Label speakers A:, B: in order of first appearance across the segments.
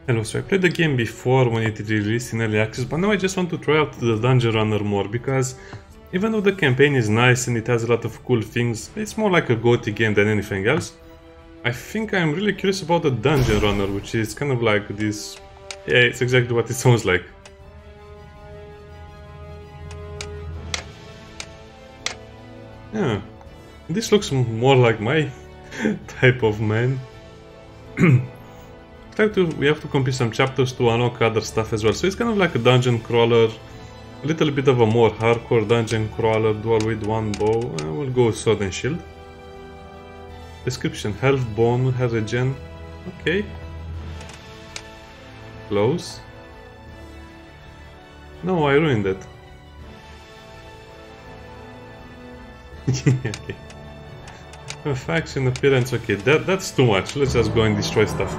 A: Hello, so I played the game before when it released in early access, but now I just want to try out the Dungeon Runner more, because even though the campaign is nice and it has a lot of cool things, it's more like a GOTY game than anything else. I think I'm really curious about the Dungeon Runner, which is kind of like this... Yeah, it's exactly what it sounds like. Yeah, this looks more like my type of man. We have to complete some chapters to unlock other stuff as well, so it's kind of like a dungeon crawler, a little bit of a more hardcore dungeon crawler, dual with one bow. We'll go with sword and shield. Description: health, bone, health regen. Okay. Close. No, I ruined it. Okay. Faction appearance. Okay, that's too much. Let's just go and destroy stuff.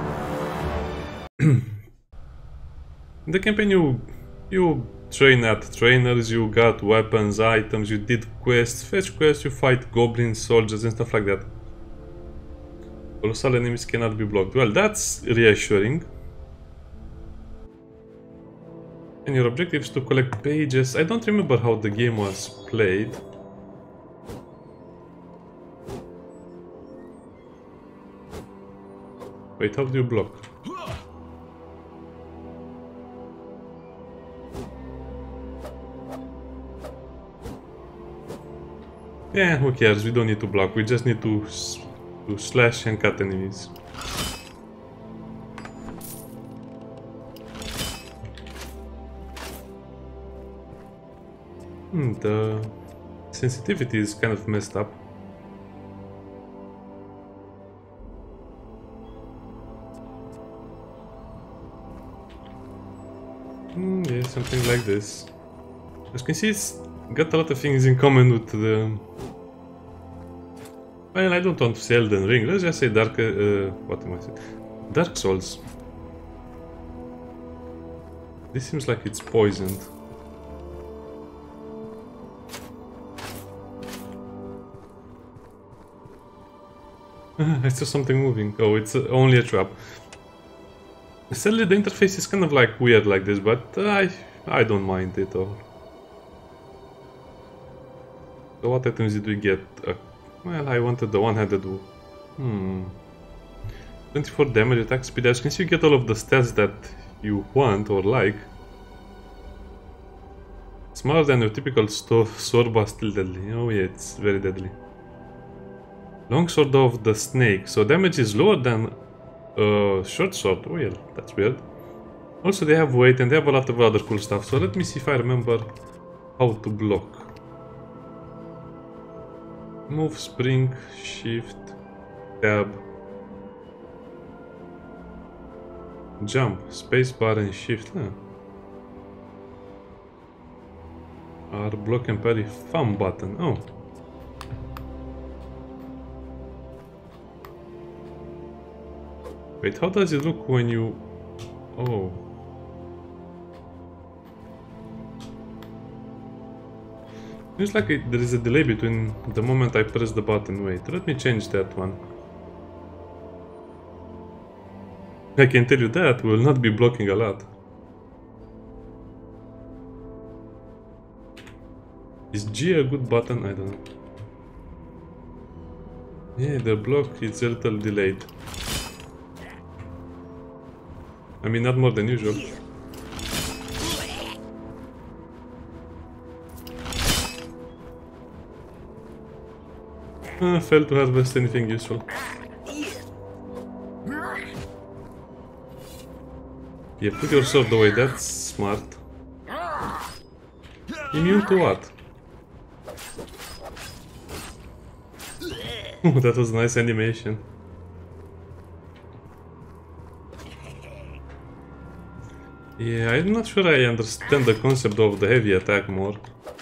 A: In the campaign you train at trainers, you got weapons, items, you did quests, fetch quests, you fight goblins, soldiers and stuff like that. Colossal enemies cannot be blocked. Well, that's reassuring. And your objective is to collect pages. I don't remember how the game was played. Wait, how do you block? Yeah, who cares? We don't need to block. We just need to slash and cut enemies. The sensitivity is kind of messed up. Yeah, something like this. As you can see, it's got a lot of things in common with the... Well, I don't want to say Elden Ring, let's just say Dark... what am I saying? Dark Souls. This seems like it's poisoned. I saw something moving. Oh, it's only a trap. Sadly, the interface is kind of like weird like this, but I don't mind it all. So what items did we get? Well, I wanted the one-handed... 24 damage, attack speed. As you can see, you get all of the stats that you want or like. Smaller than your typical sword, but still deadly. Oh yeah, it's very deadly. Longsword of the Snake. So damage is lower than short sword. Well, that's weird. Also, they have weight and they have a lot of other cool stuff. So let me see if I remember how to block. Move, spring, shift, tab, jump, spacebar and shift. R, block and parry, thumb button. Oh. Wait, how does it look when you... Oh. Seems like there is a delay between the moment I press the button. Wait, let me change that one. I can tell you that, we will not be blocking a lot. Is G a good button? I don't know. Yeah, the block is a little delayed. I mean, not more than usual. Failed to harvest anything useful. Yeah, put your sword away, that's smart. Immune to what? That was a nice animation. Yeah, I'm not sure I understand the concept of the heavy attack more.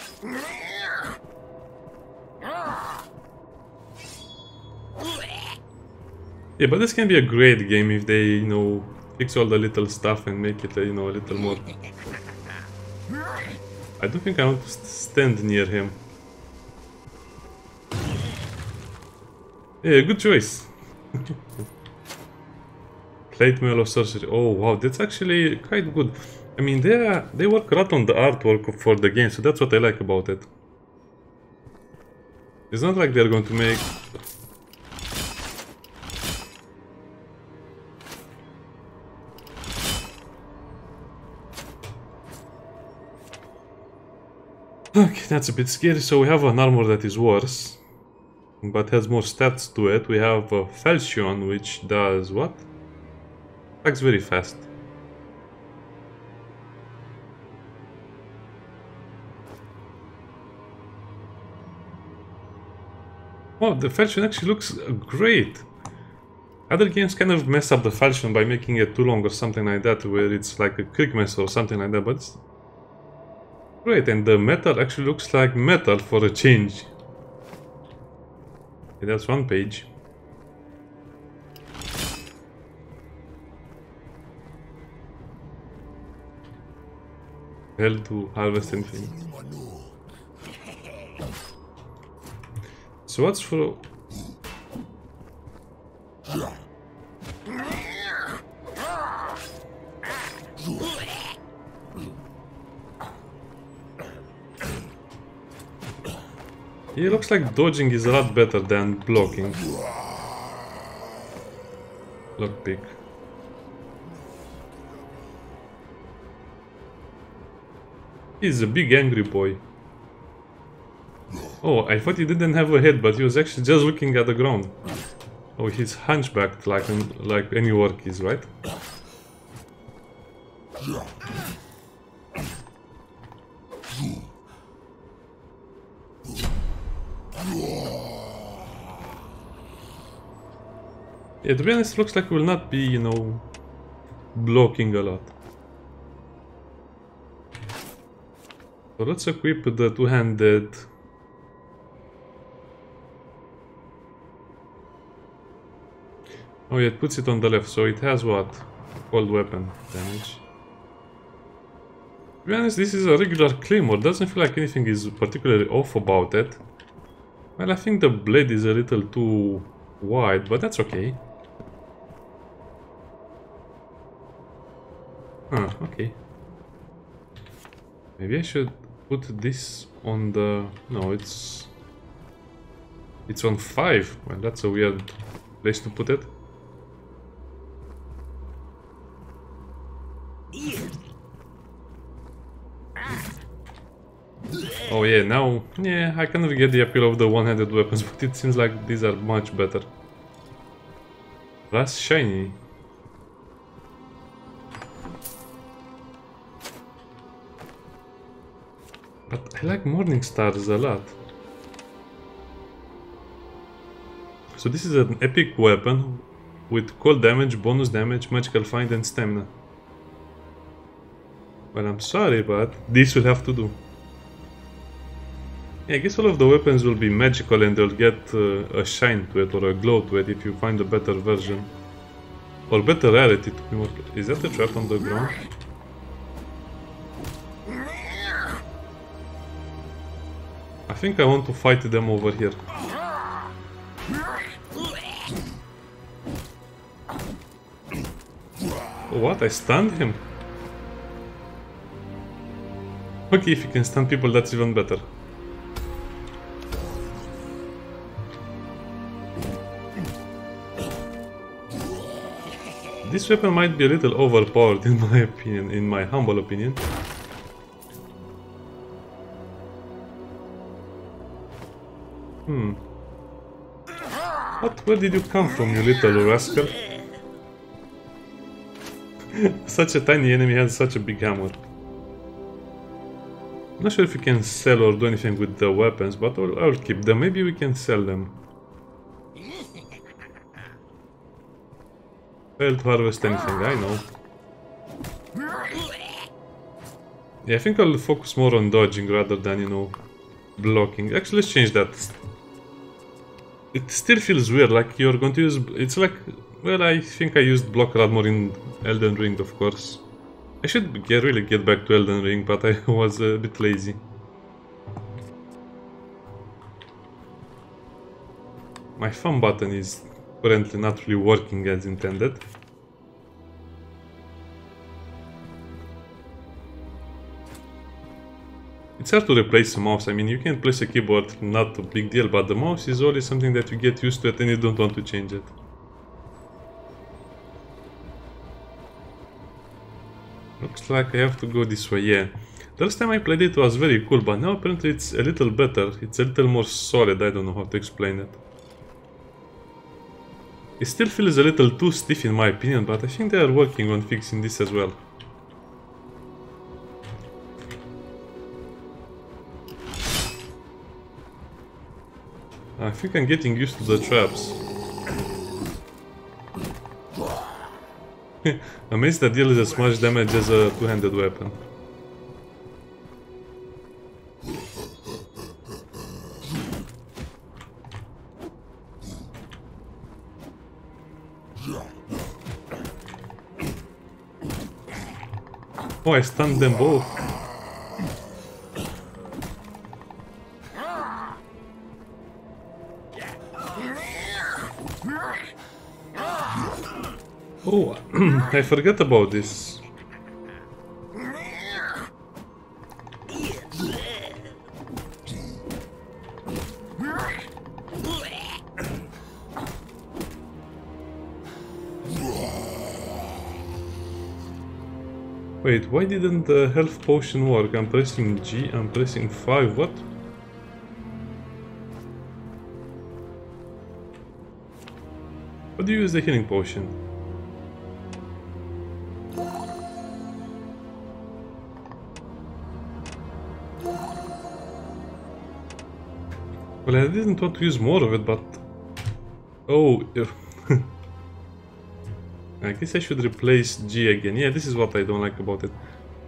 A: Yeah, but this can be a great game if they, you know, fix all the little stuff and make it, you know, a little more... I don't think I want to stand near him. Yeah, good choice. Plate mail or sorcery. Oh wow, that's actually quite good. I mean, they work a lot on the artwork for the game, so that's what I like about it. It's not like they're going to make... Okay, that's a bit scary. So we have an armor that is worse, but has more stats to it. We have a Falchion, which does what? Attacks very fast. Oh, the Falchion actually looks great. Other games kind of mess up the Falchion by making it too long or something like that, where it's like a quick mess or something like that, but it's great. And the metal actually looks like metal for a change. Okay, that's one page. Hell to harvest anything. So what's for... It looks like dodging is a lot better than blocking. Lockpick. He's a big angry boy. Oh, I thought he didn't have a head, but he was actually just looking at the ground. Oh, he's hunchbacked like any orc is, right? Yeah, to be honest, it looks like we will not be, you know, blocking a lot. So let's equip the two-handed... Oh yeah, it puts it on the left, so it has what? Cold weapon damage. To be honest, this is a regular claymore, doesn't feel like anything is particularly off about it. Well, I think the blade is a little too wide, but that's okay. Huh, okay. Maybe I should put this on the... No, it's on 5. Well, that's a weird place to put it. Oh yeah, now... Yeah, I kind of get the appeal of the one-handed weapons, but it seems like these are much better. Plus shiny. But I like Morning Stars a lot. So this is an epic weapon with cold damage, bonus damage, magical find and stamina. Well, I'm sorry, but this will have to do. Yeah, I guess all of the weapons will be magical and they'll get a shine to it or a glow to it if you find a better version. Or better rarity to be more... Is that a trap on the ground? I think I want to fight them over here. Oh, what? I stunned him? Okay, if you can stun people, that's even better. This weapon might be a little overpowered in my opinion, in my humble opinion. What? Where did you come from, you little rascal? Such a tiny enemy has such a big hammer. I'm not sure if we can sell or do anything with the weapons, but I'll keep them. Maybe we can sell them. Fail to harvest anything, I know. Yeah, I think I'll focus more on dodging rather than, you know, blocking. Actually, let's change that. It still feels weird, like you're going to use... It's like... Well, I think I used block a lot more in Elden Ring, of course. I should really get back to Elden Ring, but I was a bit lazy. My thumb button is currently not really working as intended. it's hard to replace a mouse. I mean, you can place a keyboard, not a big deal, but the mouse is always something that you get used to it and you don't want to change it. Looks like I have to go this way, yeah. The last time I played it was very cool, but now apparently it's a little better. It's a little more solid, I don't know how to explain it. It still feels a little too stiff in my opinion, but I think they are working on fixing this as well. I think I'm getting used to the traps. Amazed that deals as much damage as a two-handed weapon. Oh, I stunned them both. Oh, I forgot about this. Wait, why didn't the health potion work? I'm pressing G, I'm pressing 5, what? How do you use the healing potion? Well, I didn't want to use more of it, but... Oh... I guess I should replace G again. Yeah, this is what I don't like about it.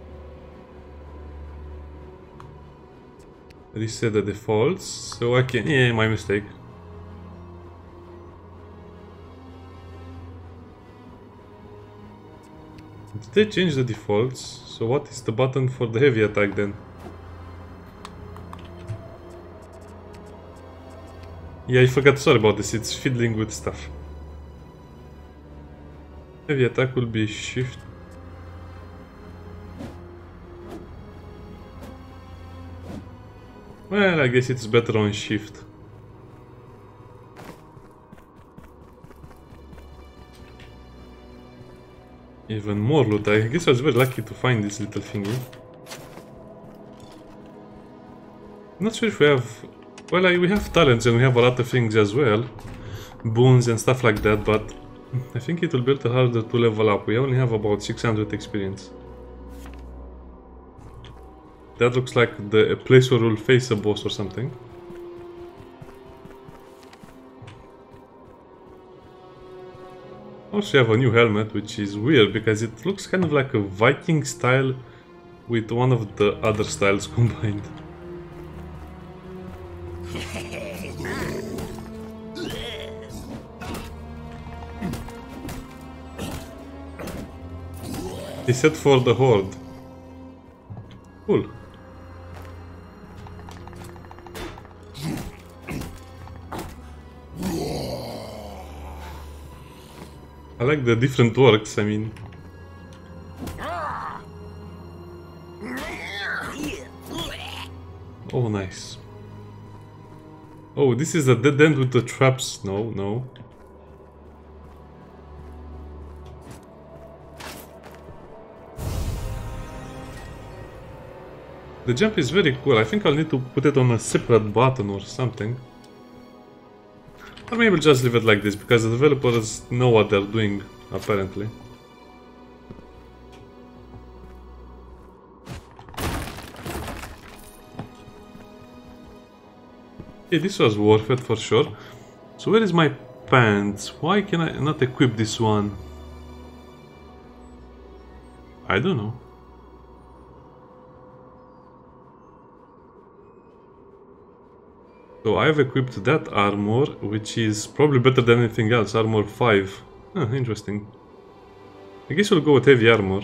A: Reset the defaults, so I can... Yeah, my mistake. Did they change the defaults? So what is the button for the heavy attack then? Yeah, I forgot, sorry about this, it's fiddling with stuff. Heavy attack will be shift. Well, I guess it's better on shift. Even more loot. I guess I was very lucky to find this little thingy. Not sure if we have... Well, we have talents and we have a lot of things as well. Boons and stuff like that, but... I think it will be a little harder to level up. We only have about 600 experience. That looks like the place where we'll face a boss or something. Also have a new helmet, which is weird because it looks kind of like a Viking style with one of the other styles combined. He said for the horde. Cool. I like the different works, I mean. Oh, nice. Oh, this is a dead end with the traps. No, no. The jump is very cool. I think I'll need to put it on a separate button or something. Or maybe just leave it like this, because the developers know what they're doing, apparently. Yeah, this was worth it for sure. So where is my pants? Why can I not equip this one? I don't know. So I have equipped that armor, which is probably better than anything else, armor 5. Huh, interesting. I guess we'll go with heavy armor.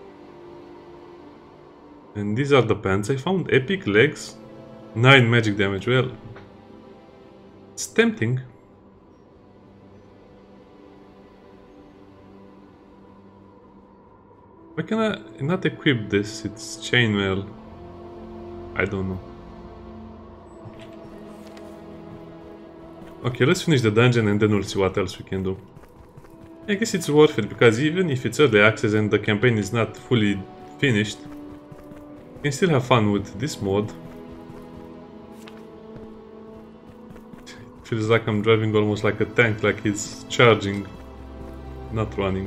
A: And these are the pants. I found epic legs, 9 magic damage. Well, it's tempting. Why can I not equip this? It's chainmail. I don't know. Okay, let's finish the dungeon and then we'll see what else we can do. I guess it's worth it, because even if it's early access and the campaign is not fully finished, you can still have fun with this mode. It feels like I'm driving almost like a tank, like it's charging, not running.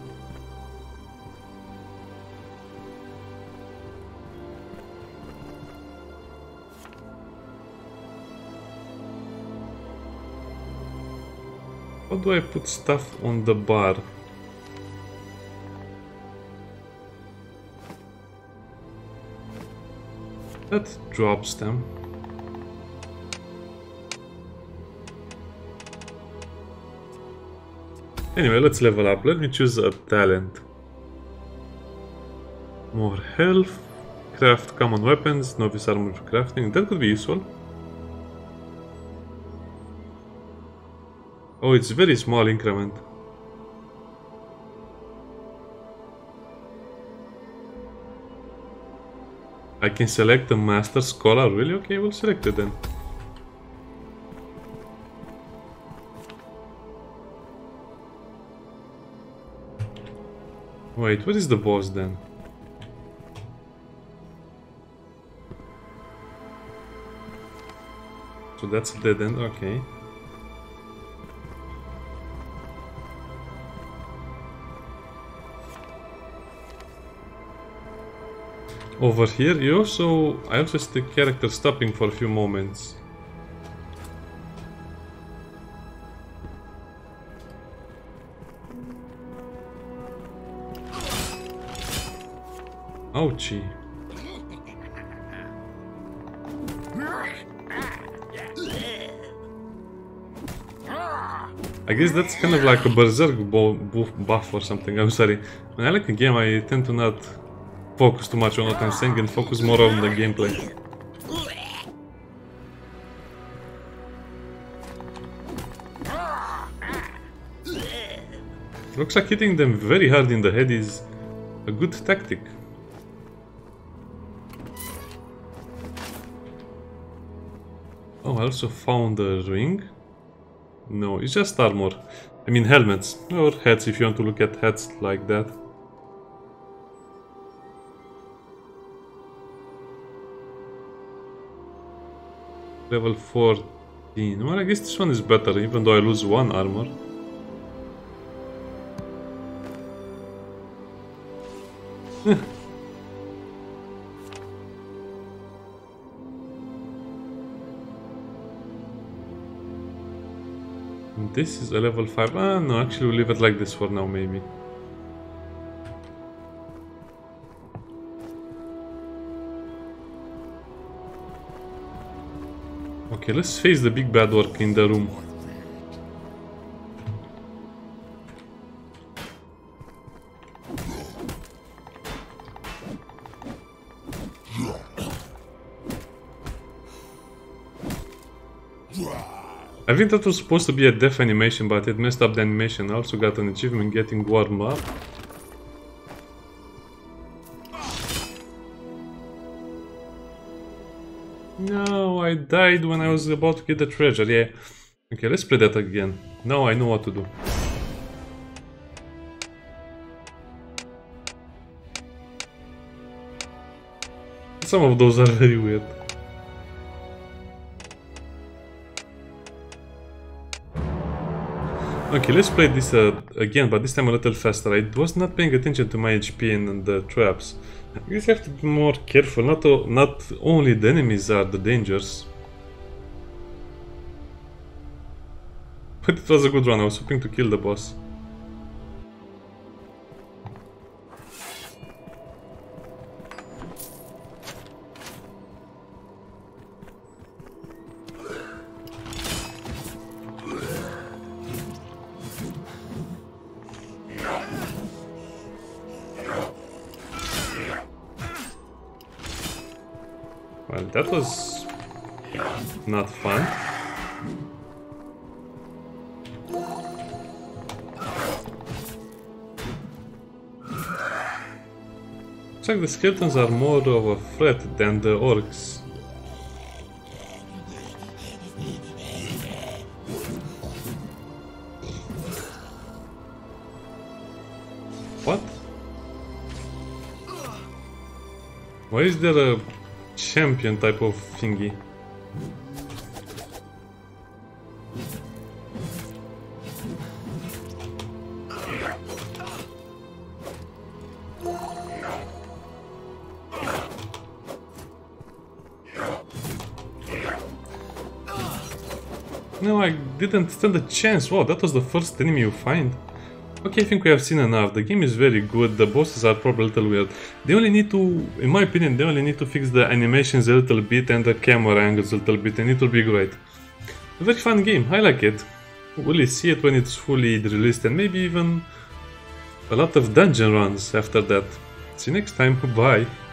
A: How do I put stuff on the bar? That drops them. Anyway, let's level up. Let me choose a talent. More health. Craft common weapons. Novice armor crafting. That could be useful. Oh, it's very small increment. I can select the Master Scholar, really? Okay, we'll select it then. Wait, what is the boss then? So that's a dead end, okay. Over here, I also see the character stopping for a few moments. Ouchie. I guess that's kind of like a berserk buff or something. I'm sorry. When I like a game, I tend to not focus too much on what I'm saying and focus more on the gameplay. Looks like hitting them very hard in the head is a good tactic. Oh, I also found a ring. No, it's just armor. I mean helmets, or hats if you want to look at hats like that. Level 14. Well, I guess this one is better, even though I lose one armor. This is a level 5. Ah, no, actually we'll leave it like this for now, maybe. Okay, let's face the big bad orc in the room. I think that was supposed to be a death animation, but it messed up the animation. I also got an achievement getting warm up. No, I died when I was about to get the treasure, yeah. Okay, let's play that again. Now I know what to do. Some of those are very weird. Okay, let's play this again, but this time a little faster. I was not paying attention to my HP and the traps. I guess I have to be more careful. Not only the enemies are the dangers. But it was a good run. I was hoping to kill the boss. Well, that was not fun. Looks like the skeletons are more of a threat than the orcs. What? Why is there a champion type of thingy? No, I didn't stand a chance. Wow, that was the first enemy you find. Okay, I think we have seen enough. The game is very good, the bosses are probably a little weird. They only need to, in my opinion, they only need to fix the animations a little bit and the camera angles a little bit and it will be great. A very fun game, I like it. We'll see it when it's fully released and maybe even a lot of dungeon runs after that. See you next time, bye!